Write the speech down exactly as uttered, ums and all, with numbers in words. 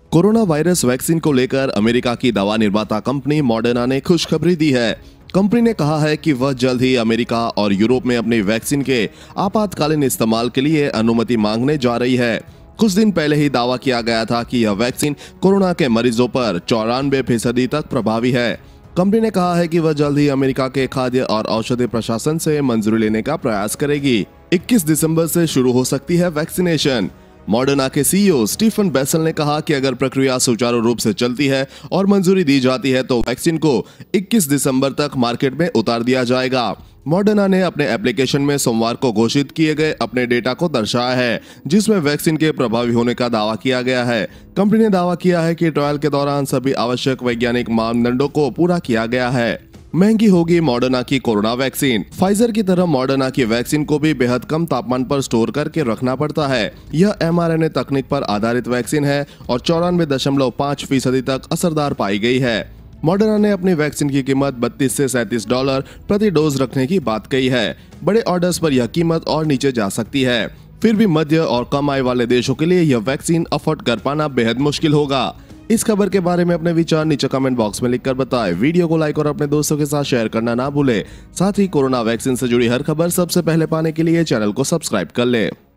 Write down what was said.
Corona virus vaccine को लेकर America की दवा निर्माता कंपनी मॉडर्ना ने खुशखबरी दी है। कंपनी ने कहा है कि वह जल्द ही अमेरिका और यूरोप में अपनी वैक्सीन के आपातकालीन इस्तेमाल के लिए अनुमति मांगने जा रही है। कुछ दिन पहले ही दावा किया गया था कि यह वैक्सीन कोरोना के मरीजों पर चौरानवे फीसदी तक प्रभावी है। कंपनी ने कहा है कि वह जल्द ही अमेरिका के खाद्य और औषधि प्रशासन से मंजूरी लेने का प्रयास करेगी। इक्कीस दिसंबर से शुरू हो सकती है वैक्सीनेशन। मॉडर्ना के सीईओ स्टीफन बेसल ने कहा कि अगर प्रक्रिया सुचारू रूप से चलती है और मंजूरी दी जाती है तो वैक्सीन को इक्कीस दिसंबर तक मार्केट में उतार दिया जाएगा। मॉडर्ना ने अपने एप्लीकेशन में सोमवार को घोषित किए गए अपने डेटा को दर्शाया है, जिसमें वैक्सीन के प्रभावी होने का दावा किया गया है। कंपनी ने दावा किया है कि ट्रायल के दौरान सभी आवश्यक वैज्ञानिक मानदंडों को पूरा किया गया है। महंगी होगी मॉडर्ना की कोरोना वैक्सीन। फाइजर की तरह मॉडर्ना की वैक्सीन को भी बेहद कम तापमान पर स्टोर करके रखना पड़ता है। यह एमआरएनए तकनीक पर आधारित वैक्सीन है और चौरानवे दशमलव पाँच फीसदी तक असरदार पाई गई है। मॉडर्ना ने अपनी वैक्सीन की कीमत बत्तीस से सैंतीस डॉलर प्रति डोज रखने की बात कही है। बड़े ऑर्डर्स पर यह कीमत और नीचे जा सकती है। फिर भी मध्य और कम आय वाले देशों के लिए यह वैक्सीन अफोर्ड कर पाना बेहद मुश्किल होगा। इस खबर के बारे में अपने विचार नीचे कमेंट बॉक्स में लिखकर बताएं। वीडियो को लाइक और अपने दोस्तों के साथ शेयर करना ना भूलें। साथ ही कोरोना वैक्सीन से जुड़ी हर खबर सबसे पहले पाने के लिए चैनल को सब्सक्राइब कर लें।